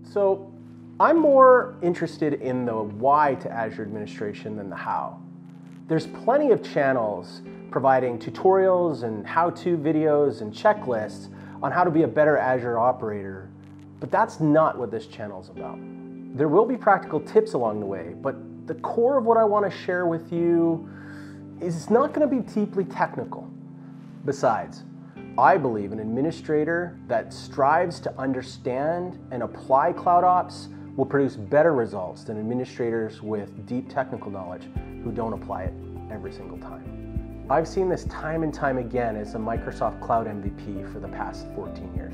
So I'm more interested in the why to Azure administration than the how. There's plenty of channels providing tutorials and how-to videos and checklists on how to be a better Azure operator, but that's not what this channel is about. There will be practical tips along the way, but the core of what I want to share with you is not going to be deeply technical. Besides, I believe an administrator that strives to understand and apply CloudOps will produce better results than administrators with deep technical knowledge who don't apply it every single time. I've seen this time and time again as a Microsoft Cloud MVP for the past 14 years.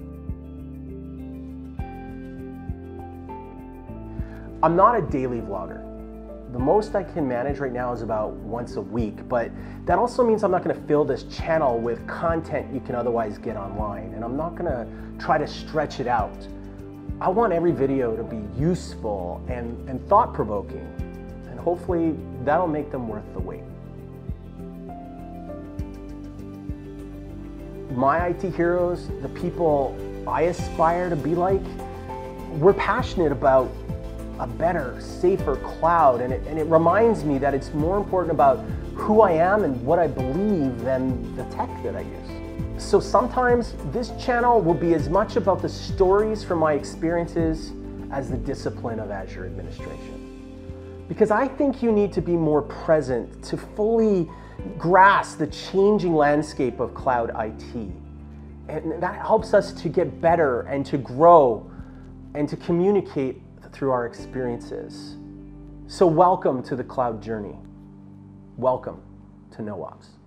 I'm not a daily vlogger. The most I can manage right now is about once a week, but that also means I'm not going to fill this channel with content you can otherwise get online, and I'm not going to try to stretch it out. I want every video to be useful and thought-provoking, and hopefully that'll make them worth the wait. My IT heroes, the people I aspire to be like, we're passionate about a better, safer cloud, and it reminds me that it's more important about who I am and what I believe than the tech that I use. So sometimes this channel will be as much about the stories from my experiences as the discipline of Azure administration. Because I think you need to be more present to fully grasp the changing landscape of cloud IT. And that helps us to get better and to grow and to communicate through our experiences. So welcome to the cloud journey. Welcome to KnowOps.